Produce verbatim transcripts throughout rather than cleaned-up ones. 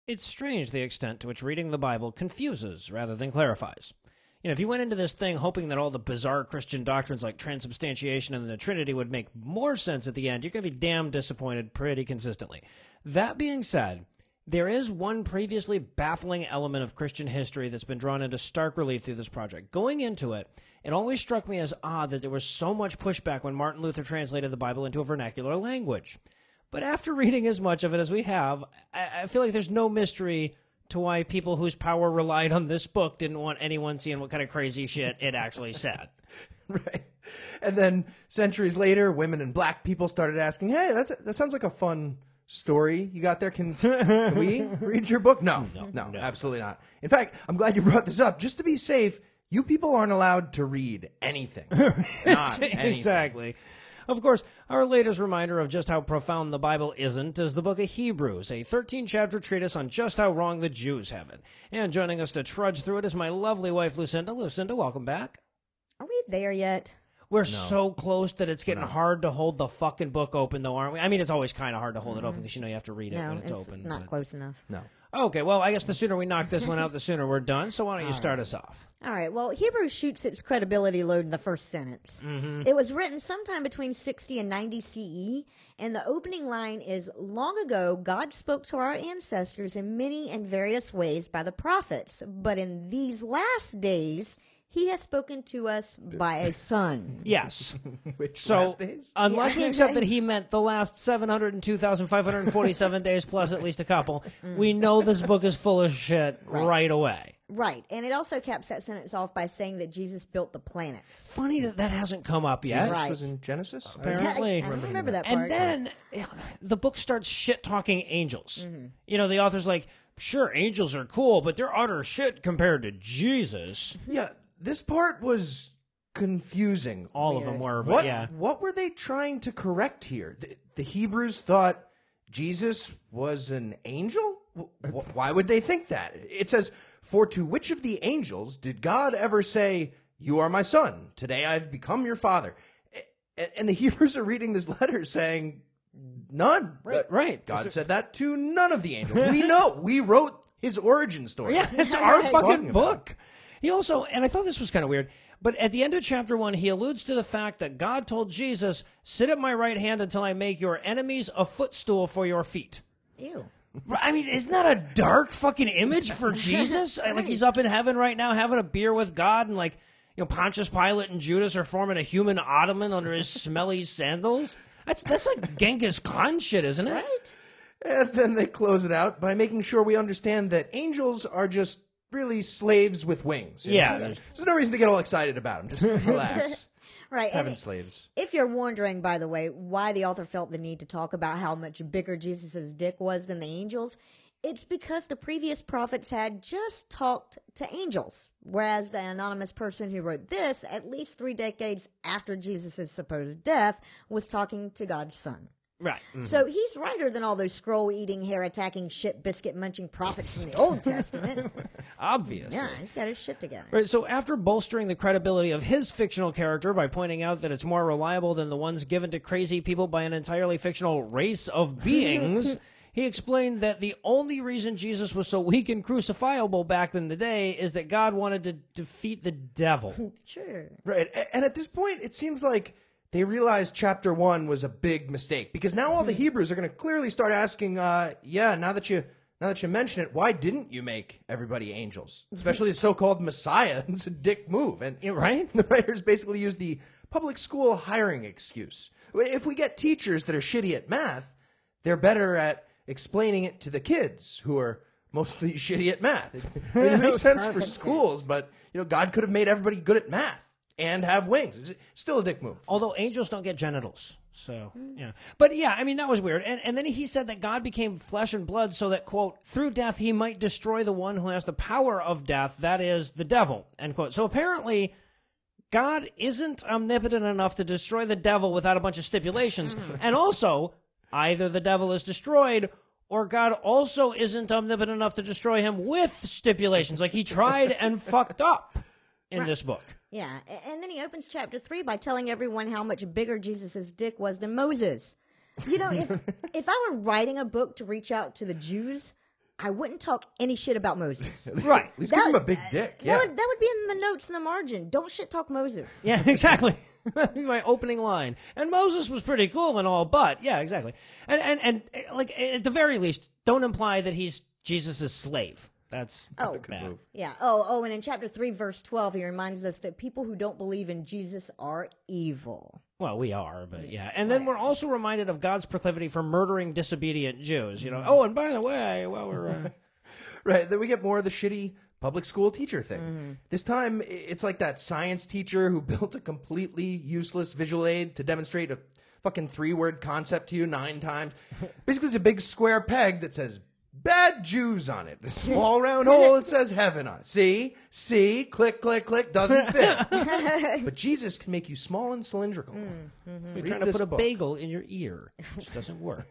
It's strange the extent to which reading the Bible confuses rather than clarifies. You know, if you went into this thing hoping that all the bizarre Christian doctrines like transubstantiation and the Trinity would make more sense at the end, you're going to be damn disappointed pretty consistently. That being said, there is one previously baffling element of Christian history that's been drawn into stark relief through this project. Going into it, it always struck me as odd that there was so much pushback when Martin Luther translated the Bible into a vernacular language. But after reading as much of it as we have, I, I feel like there's no mystery to why people whose power relied on this book didn't want anyone seeing what kind of crazy shit it actually said. Right. And then centuries later, women and black people started asking, hey, that's, that sounds like a fun story you got there. Can, can we read your book? No, no, no, no, absolutely not. In fact, I'm glad you brought this up. Just to be safe, you people aren't allowed to read anything. Not anything. Exactly. Of course, our latest reminder of just how profound the Bible isn't is the book of Hebrews, a thirteen-chapter treatise on just how wrong the Jews have it. And joining us to trudge through it is my lovely wife, Lucinda. Lucinda, welcome back. Are we there yet? We're No. so close that it's getting hard to hold the fucking book open, though, aren't we? I mean, it's always kind of hard to hold mm-hmm. it open because you know you have to read it no, when it's, it's open. not but... close enough. No. Okay, well, I guess the sooner we knock this one out, the sooner we're done. So why don't you All start right. us off? All right. Well, Hebrews shoots its credibility load in the first sentence. Mm-hmm. It was written sometime between sixty and ninety C E, and the opening line is, long ago, God spoke to our ancestors in many and various ways by the prophets, but in these last days, he has spoken to us by a son. Yes. Which So, last days? unless Yeah. we accept that he meant the last seven hundred two thousand five hundred forty-seven days plus at least a couple, we know this book is full of shit right, Right. away. Right. And it also caps that sentence off by saying that Jesus built the planets. Funny that that hasn't come up yet. Jesus Right. was in Genesis? Apparently. I, I don't remember that part. And then eh, the book starts shit-talking angels. Mm-hmm. You know, the author's like, sure, angels are cool, but they're utter shit compared to Jesus. Yeah, this part was confusing. All Weird. of them were, but What yeah. what were they trying to correct here? The, the Hebrews thought Jesus was an angel? Wh- Why would they think that? It says, for to which of the angels did God ever say, you are my son, today I've become your father? A- And the Hebrews are reading this letter saying, none. Right, Uh, right. God said that to none of the angels. We know. We wrote his origin story. Yeah, it's our Right. fucking Talking about. book. He also, and I thought this was kind of weird, but at the end of chapter one, he alludes to the fact that God told Jesus, sit at my right hand until I make your enemies a footstool for your feet. Ew. I mean, isn't that a dark fucking image for Jesus? Like he's up in heaven right now having a beer with God, and like, you know, Pontius Pilate and Judas are forming a human ottoman under his smelly sandals. That's that's like Genghis Khan shit, isn't it? Right? And then they close it out by making sure we understand that angels are just really slaves with wings. you Yeah, know? there's- There's no reason to get all excited about them. Just relax. Right. Having And slaves. if you're wondering, by the way, why the author felt the need to talk about how much bigger Jesus' dick was than the angels, it's because the previous prophets had just talked to angels, whereas the anonymous person who wrote this, at least three decades after Jesus' supposed death, was talking to God's son. Right. So he's righter than all those scroll-eating, hair-attacking, shit biscuit-munching prophets from the Old Testament. Obviously. Yeah, he's got his shit together. Right, so after bolstering the credibility of his fictional character by pointing out that it's more reliable than the ones given to crazy people by an entirely fictional race of beings, he explained that the only reason Jesus was so weak and crucifiable back in the day is that God wanted to defeat the devil. Sure. Right. A- And at this point, it seems like they realized chapter one was a big mistake because now all the Hebrews are going to clearly start asking, uh, yeah, now that you now that you mention it, why didn't you make everybody angels? Especially the so-called Messiah. It's a dick move. And Yeah, right? the writers basically use the public school hiring excuse. If we get teachers that are shitty at math, they're better at explaining it to the kids who are mostly shitty at math. It, I mean, it makes sense for Perfect schools, sense. but you know, God could have made everybody good at math and have wings. It's still a dick move. Although angels don't get genitals. So, yeah. But yeah, I mean, that was weird. And, and then he said that God became flesh and blood so that, quote, through death he might destroy the one who has the power of death, that is, the devil, end quote. So apparently, God isn't omnipotent enough to destroy the devil without a bunch of stipulations. And also, either the devil is destroyed or God also isn't omnipotent enough to destroy him with stipulations. Like he tried and fucked up in Right. this book. Yeah, a- and then he opens chapter three by telling everyone how much bigger Jesus' dick was than Moses. You know, if if I were writing a book to reach out to the Jews, I wouldn't talk any shit about Moses. Right. At least give him a big dick. That, Yeah. would, that would be in the notes in the margin. Don't shit talk Moses. Yeah, exactly. That'd be my opening line. And Moses was pretty cool and all, but yeah, exactly. And and and like at the very least, don't imply that he's Jesus' slave. That's Oh, bad. yeah. Oh, oh, and in chapter three, verse twelve, he reminds us that people who don't believe in Jesus are evil. Well, we are, but yeah. And then we're also reminded of God's proclivity for murdering disobedient Jews. You know. Oh, and by the way, well, we're uh... Right. Then we get more of the shitty public school teacher thing. Mm-hmm. This time, it's like that science teacher who built a completely useless visual aid to demonstrate a fucking three-word concept to you nine times. Basically, it's a big square peg that says bad Jews on it. A small round hole that says heaven on it. See? See? Click, click, click. Doesn't fit. But Jesus can make you small and cylindrical. Mm-hmm. We're Read trying to this put a book. bagel in your ear, which doesn't work.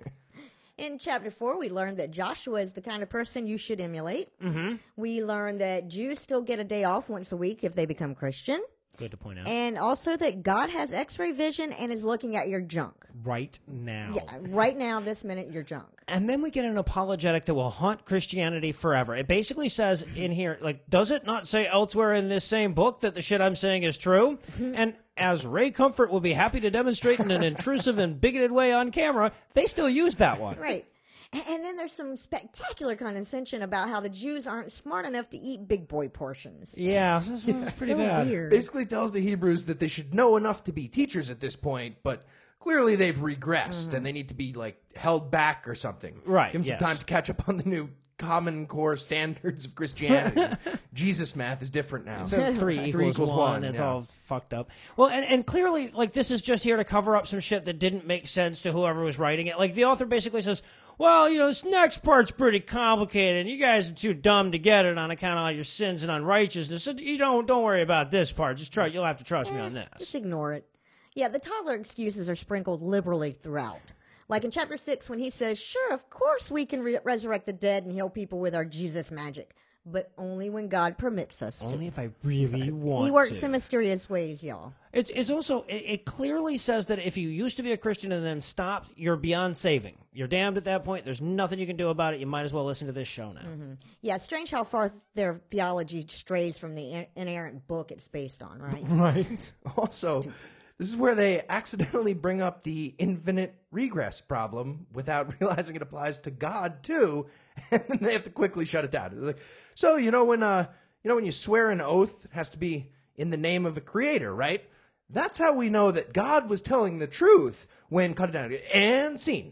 In chapter four, we learned that Joshua is the kind of person you should emulate. Mm-hmm. We learned that Jews still get a day off once a week if they become Christian. Good to point out. And also that God has x-ray vision and is looking at your junk. Right now. Yeah, right now, this minute, your junk. And then we get an apologetic that will haunt Christianity forever. It basically says in here, like, does it not say elsewhere in this same book that the shit I'm saying is true? And as Ray Comfort will be happy to demonstrate in an intrusive and bigoted way on camera, they still use that one. Right. And, and then there's some spectacular condescension about how the Jews aren't smart enough to eat big boy portions. Yeah, this is pretty so bad. weird. Basically tells the Hebrews that they should know enough to be teachers at this point, but clearly they've regressed and they need to be, like, held back or something. Right, Give them yes. some time to catch up on the new Common Core standards of Christianity. Jesus math is different now. So three equals, equals one. one, It's yeah. all fucked up. Well, and, and clearly, like, this is just here to cover up some shit that didn't make sense to whoever was writing it. Like, the author basically says, well, you know, this next part's pretty complicated. You guys are too dumb to get it on account of all your sins and unrighteousness. So you don't don't worry about this part. Just try. You'll have to trust me on Eh, Just this. ignore it. Yeah, the toddler excuses are sprinkled liberally throughout. Like in chapter six, when he says, sure, of course we can re- resurrect the dead and heal people with our Jesus magic, but only when God permits us to. Only if I really want He works to. in mysterious ways, y'all. It's it's also it, it clearly says that if you used to be a Christian and then stopped, you're beyond saving. You're damned at that point. There's nothing you can do about it. You might as well listen to this show now. Mm-hmm. Yeah, strange how far their theology strays from the in- inerrant book it's based on, right? Right. Also, this is where they accidentally bring up the infinite regress problem without realizing it applies to God too, and then they have to quickly shut it down. They're like, so you know when uh you know when you swear an oath, it has to be in the name of a creator, right? That's how we know that God was telling the truth when cut it down and scene.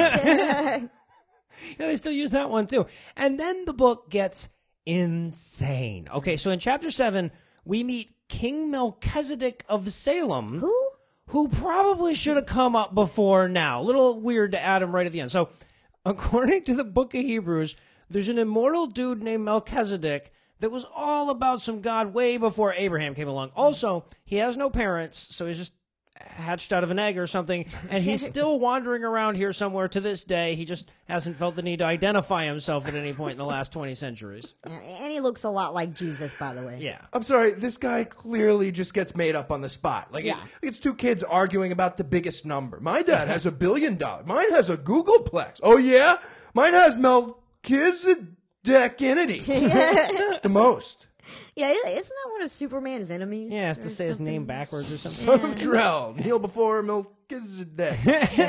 Yeah, they still use that one too. And then the book gets insane. Okay, so in chapter seven, we meet King Melchizedek of Salem. Who? Who probably should have come up before now. A little weird to add him right at the end. So, according to the book of Hebrews, there's an immortal dude named Melchizedek that was all about some God way before Abraham came along. Also, he has no parents, so he's just hatched out of an egg or something, and he's still wandering around here somewhere to this day. He just hasn't felt the need to identify himself at any point in the last twenty centuries. Yeah, and he looks a lot like Jesus, by the way. Yeah. I'm sorry, this guy clearly just gets made up on the spot. Like, Yeah. it, it's two kids arguing about the biggest number. My dad has a billion dollars. Mine has a Googleplex. Oh, yeah? Mine has Melchizedekinity. It's the most. Yeah, isn't that one of Superman's enemies? Yeah, has or to say his something? name backwards or something. Son of Drell. Kneel before Melchizedek.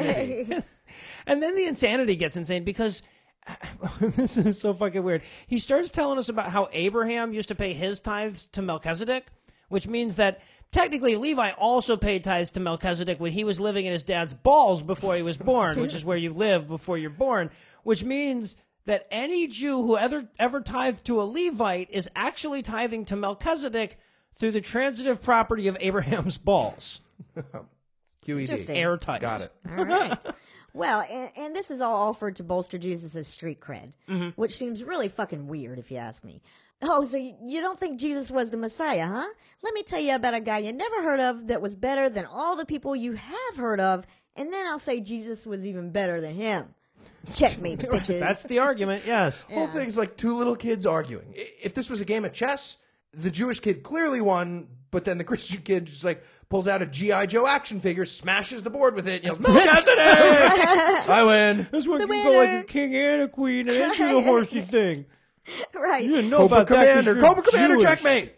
And then the insanity gets insane because this is so fucking weird. He starts telling us about how Abraham used to pay his tithes to Melchizedek, which means that technically Levi also paid tithes to Melchizedek when he was living in his dad's balls before he was born, which is where you live before you're born, which means that any Jew who ever, ever tithed to a Levite is actually tithing to Melchizedek through the transitive property of Abraham's balls. Q E D. Interesting. Airtight. Got it. All right. Well, and, and this is all offered to bolster Jesus' street cred, Mm-hmm. which seems really fucking weird if you ask me. Oh, so you, you don't think Jesus was the Messiah, huh? Let me tell you about a guy you never heard of that was better than all the people you have heard of, and then I'll say Jesus was even better than him. Checkmate, bitches. That's the argument, yes. The whole thing's like two little kids arguing. I- If this was a game of chess, the Jewish kid clearly won, but then the Christian kid just like, pulls out a G I. Joe action figure, smashes the board with it, yells, "Milk has an egg!" I win. This one The can go like winner. a king and a queen and then do the horsey thing. Right. You didn't know Cobra about that 'cause Commander, you're Cobra Commander, Jewish. checkmate.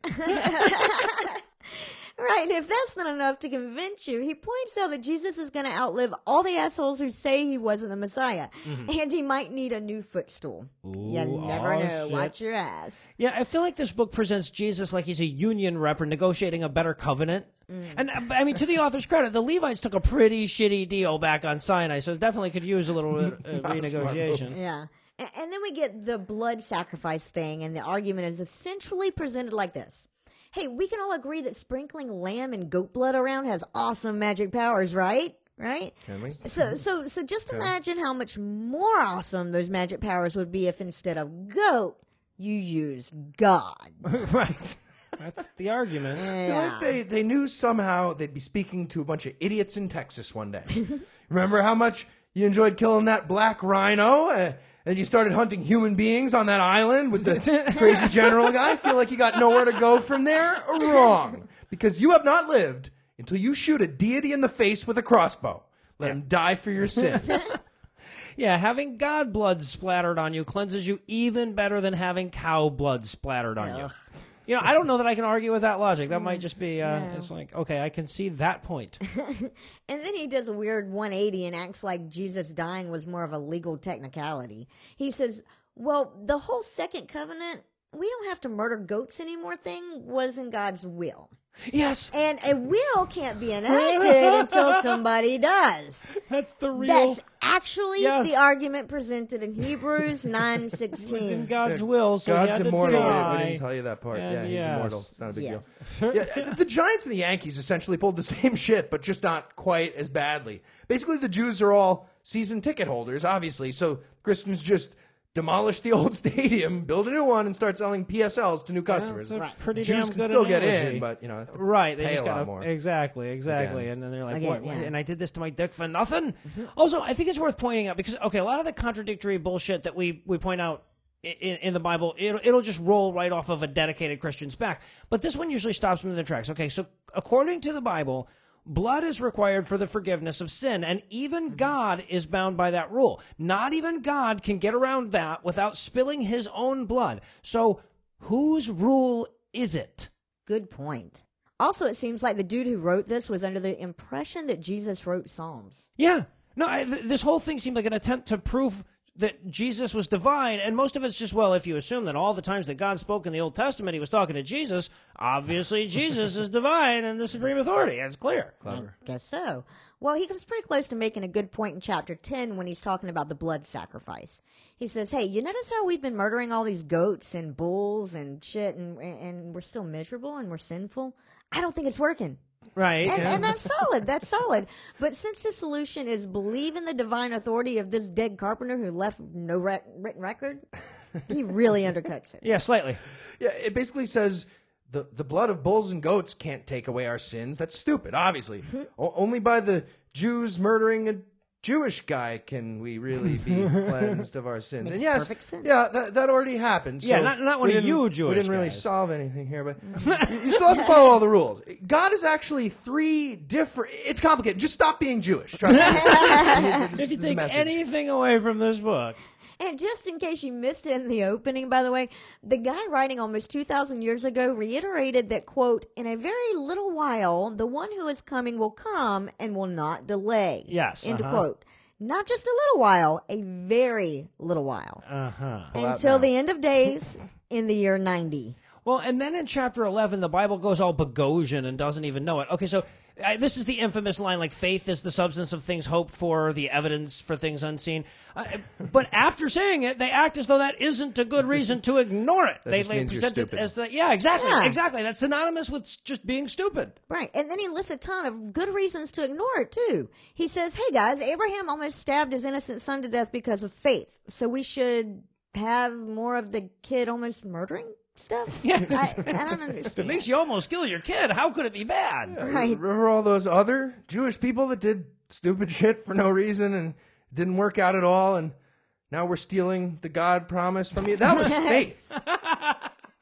Right, if that's not enough to convince you, he points out that Jesus is going to outlive all the assholes who say he wasn't the Messiah, Mm-hmm. and he might need a new footstool. you Ooh, never oh, know. shit. Watch your ass. Yeah, I feel like this book presents Jesus like he's a union rep or negotiating a better covenant. Mm. And uh, I mean, to the author's credit, the Levites took a pretty shitty deal back on Sinai, so it definitely could use a little uh, renegotiation. Yeah. And, and then we get the blood sacrifice thing, and the argument is essentially presented like this. Hey, we can all agree that sprinkling lamb and goat blood around has awesome magic powers, right? Right? Can we? So, so, so just imagine how much more awesome those magic powers would be if instead of goat, you used God. Right. That's the argument. I feel Yeah. like they, they knew somehow they'd be speaking to a bunch of idiots in Texas one day. Remember how much you enjoyed killing that black rhino? Uh, and you started hunting human beings on that island with the crazy general guy? I feel like you got nowhere to go from there. Wrong. Because you have not lived until you shoot a deity in the face with a crossbow. Let him die for your sins. Yeah, having God blood splattered on you cleanses you even better than having cow blood splattered on you. You know, I don't know that I can argue with that logic. That might just be, uh, Yeah. it's like, okay, I can see that point. And then he does a weird one eighty and acts like Jesus dying was more of a legal technicality. He says, well, the whole second covenant, we don't have to murder goats anymore thing was in God's will. Yes, And a will can't be enacted until somebody does. that's the real. That's actually Yes. the argument presented in Hebrews nine It's in sixteen. God's will, so he God's had to immortal. die. We didn't tell you that part. And yeah, he's yes. immortal. It's not a big Yes. deal. Yeah, the Giants and the Yankees essentially pulled the same shit, but just not quite as badly. Basically, the Jews are all season ticket holders, obviously, so Christians just demolish the old stadium, build a new one, and start selling P S Ls to new customers. That's a Right. pretty Jews damn can good still get analogy. in, but you know, have to Right, they pay just a got lot more. exactly, exactly, Again. and then they're like, Again, "What?" yeah. And I did this to my dick for nothing. Also, I think it's worth pointing out because okay, a lot of the contradictory bullshit that we we point out in, in the Bible, it'll, it'll just roll right off of a dedicated Christian's back. But this one usually stops them in their tracks. Okay, so according to the Bible, blood is required for the forgiveness of sin, and even God is bound by that rule. Not even God can get around that without spilling his own blood. So, whose rule is it? Good point. Also, it seems like the dude who wrote this was under the impression that Jesus wrote Psalms. Yeah. No, I, th- this whole thing seemed like an attempt to prove that Jesus was divine, and most of it's just, well, if you assume that all the times that God spoke in the Old Testament he was talking to Jesus, obviously Jesus is divine and the supreme authority. It's clear. Clever. I guess so. Well, he comes pretty close to making a good point in chapter ten when he's talking about the blood sacrifice. He says, hey, you notice how we've been murdering all these goats and bulls and shit, and, and we're still miserable and we're sinful? I don't think it's working. Right. And, yeah. and that's solid. That's solid. But since the solution is believe in the divine authority of this dead carpenter who left no re- written record, he really undercuts it. Yeah, slightly. Yeah, it basically says the, the blood of bulls and goats can't take away our sins. That's stupid, obviously. o- only by the Jews murdering a Jewish guy can we really be cleansed of our sins. Makes and yes, perfect sense. yeah, that, that already happened. So Yeah, not- not one we of didn't- you We Jewish didn't really guys. solve anything here, but you, you still have to follow all the rules. God is actually three different. It's complicated. Just stop being Jewish. Trust me. This- this If you is the take message. anything away from this book. And just in case you missed it in the opening, by the way, the guy writing almost two thousand years ago reiterated that, quote, in a very little while, the one who is coming will come and will not delay. Yes, End uh-huh. quote. Not just a little while, a very little while. Uh-huh. out Until now. the end of days in the year ninety. Well, and then in chapter eleven, the Bible goes all Bogosian and doesn't even know it. Okay, so uh, this is the infamous line, like, faith is the substance of things hoped for, the evidence for things unseen. Uh, but after saying it, they act as though that isn't a good reason to ignore it. That they just they means you're present it stupid. as the, yeah, exactly, Yeah. exactly. That's synonymous with s- just being stupid. Right. And then he lists a ton of good reasons to ignore it, too. He says, hey, guys, Abraham almost stabbed his innocent son to death because of faith. So we should have more of the kid almost murdering stuff? Yeah. I, I don't If it understand. makes you almost kill your kid, how could it be bad? Right. Remember all those other Jewish people that did stupid shit for no reason and didn't work out at all, and now we're stealing the God promise from you? That was faith.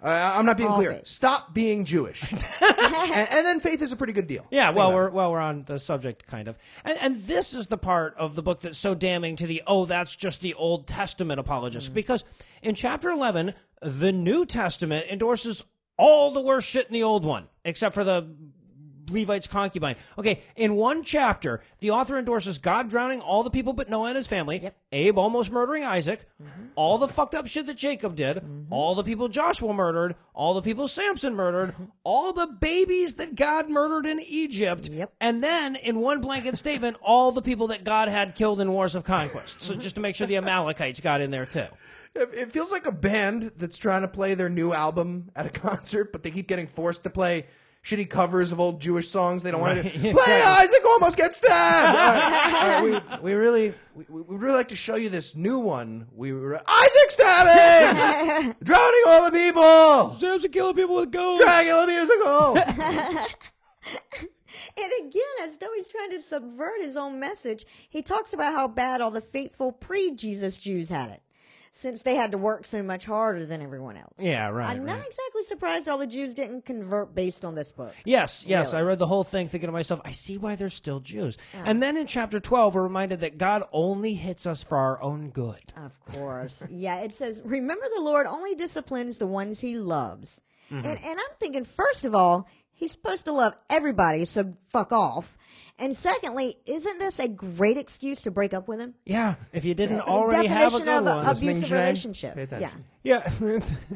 Uh, I'm not being All clear. faith. Stop being Jewish. and, and then faith is a pretty good deal. Yeah, Think well, about we're it. well, we're on the subject, kind of, and, and this is the part of the book that's so damning to the oh, that's just the Old Testament apologists, Mm. because in chapter eleven, the New Testament endorses all the worst shit in the old one, except for the Levite's concubine. Okay, in one chapter, the author endorses God drowning all the people but Noah and his family, Yep. Abe almost murdering Isaac, Mm-hmm. all the fucked up shit that Jacob did, Mm-hmm. all the people Joshua murdered, all the people Samson murdered, Mm-hmm. all the babies that God murdered in Egypt, Yep. and then, in one blanket statement, all the people that God had killed in wars of conquest. So just to make sure the Amalekites got in there too. It it feels like a band that's trying to play their new album at a concert, but they keep getting forced to play shitty covers of old Jewish songs. They don't want to Right, play. exactly. Isaac almost gets stabbed. All right, all right, we we really we we would really like to show you this new one. We were Isaac stabbing, drowning all the people, Samson killing people with gold. Dracula musical. And again, as though he's trying to subvert his own message, he talks about how bad all the faithful pre-Jesus Jews had it, since they had to work so much harder than everyone else. Yeah, right, I'm not right. exactly surprised all the Jews didn't convert based on this book. Yes, yes. Really? I read the whole thing thinking to myself, I see why they're still Jews. And then in chapter twelve, we're reminded that God only hits us for our own good. Of course. Yeah, it says, remember the Lord only disciplines the ones he loves. Mm-hmm. And, and I'm thinking, first of all, he's supposed to love everybody, so fuck off. And secondly, isn't this a great excuse to break up with him? Yeah, if you didn't already have a Definition good of one. a Listening, abusive Janae? relationship. Pay attention. Yeah. Yeah.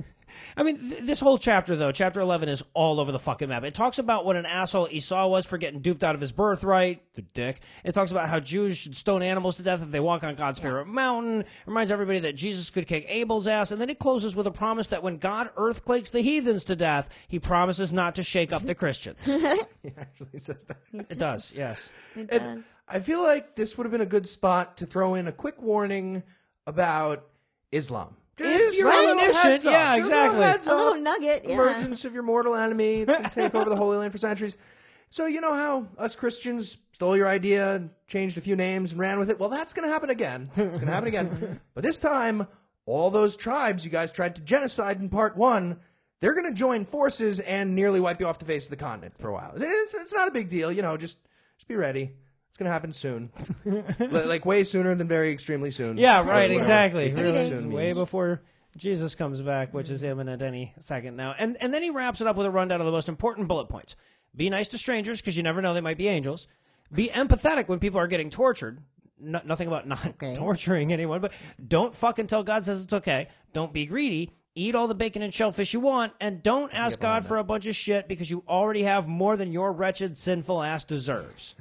I mean, th- this whole chapter, though, chapter eleven is all over the fucking map. It talks about what an asshole Esau was for getting duped out of his birthright, the dick. It talks about how Jews should stone animals to death if they walk on God's favorite mountain. It reminds everybody that Jesus could kick Abel's ass. And then it closes with a promise that when God earthquakes the heathens to death, he promises not to shake up the Christians. He actually says that. It does, yes. It And does. I feel like this would have been a good spot to throw in a quick warning about Islam. If you're Just a little omniscient, heads up. yeah, Just a little exactly. heads A little up. nugget, yeah. Emergence of your mortal enemy. It's going to take over the Holy Land for centuries. So you know how us Christians stole your idea, and changed a few names, and ran with it? Well, that's going to happen again. It's going to happen again. But this time, all those tribes you guys tried to genocide in part one, they're going to join forces and nearly wipe you off the face of the continent for a while. It's, it's not a big deal. You know, just, just be ready. It's going to happen soon. Li- like way sooner than very extremely soon. Yeah, Or right, whatever exactly. very Really, soon way means. before Jesus comes back, which is imminent any second now. And and then he wraps it up with a rundown of the most important bullet points. Be nice to strangers, because you never know, they might be angels. Be empathetic when people are getting tortured. No, nothing about not Okay. torturing anyone, but don't fuck until God says it's okay. Don't be greedy. Eat all the bacon and shellfish you want, and don't ask God for a bunch of shit, because you already have more than your wretched, sinful ass deserves.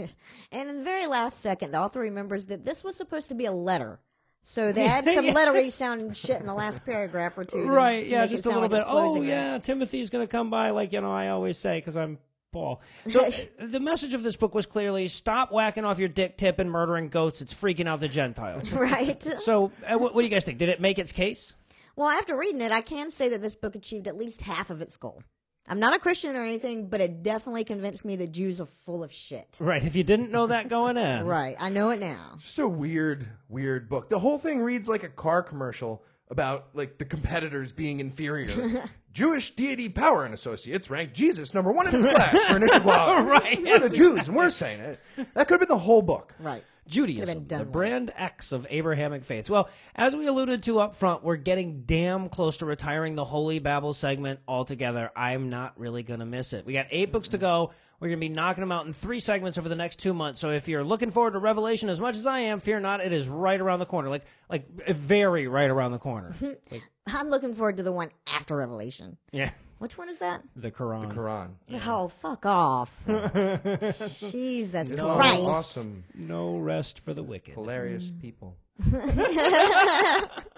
And in the very last second, the author remembers that this was supposed to be a letter. So they add some Yeah. lettery sounding shit in the last paragraph or two. to- Right, to yeah, make it just a sound little like bit. it's Oh, closing in. yeah, Timothy's going to come by, like, you know, I always say, because I'm Paul. So the message of this book was clearly, stop whacking off your dick tip and murdering goats. It's freaking out the Gentiles. Right. So uh, what, what do you guys think? Did it make its case? Well, after reading it, I can say that this book achieved at least half of its goal. I'm not a Christian or anything, but it definitely convinced me that Jews are full of shit. Right, if you didn't know that going in. Right. I know it now. Just a weird, weird book. The whole thing reads like a car commercial about like the competitors being inferior. Jewish deity Power and Associates ranked Jesus number one in its class for initial quality. Right. We're the Jews, and we're saying it. That could have been the whole book. Right. Judaism, been done the well. brand X of Abrahamic faiths. Well, as we alluded to up front, we're getting damn close to retiring the Holy Babble segment altogether. I'm not really going to miss it. We got eight books to go. We're going to be knocking them out in three segments over the next two months. So if you're looking forward to Revelation as much as I am, fear not, it is right around the corner. Like, like very right around the corner. Like, I'm looking forward to the one after Revelation. yeah, Which one is that? the Quran. Quran. Oh, fuck off. Jesus Oh, Christ. awesome. No rest for the wicked. Hilarious people.